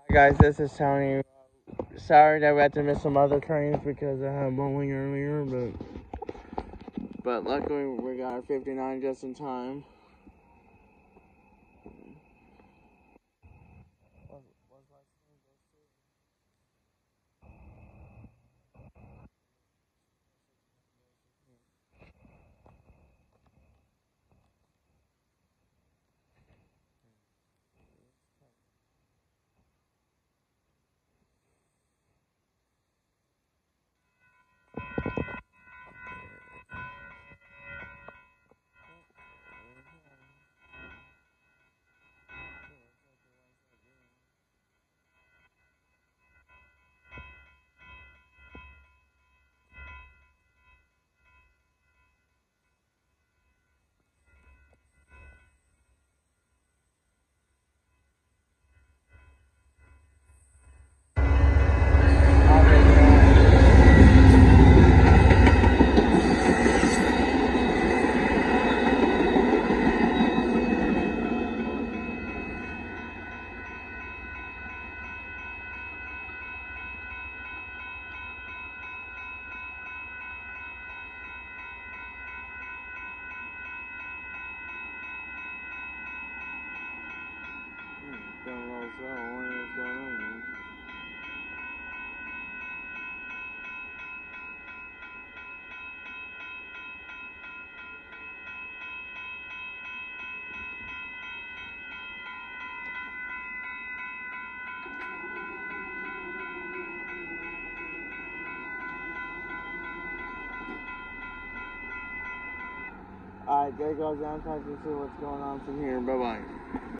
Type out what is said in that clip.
Guys, this is Tony. Sorry that we had to miss some other trains because I had bowling earlier, but luckily we got our 59 just in time. Alright, there goes Amtrak. You see what's going on from here. Bye-bye.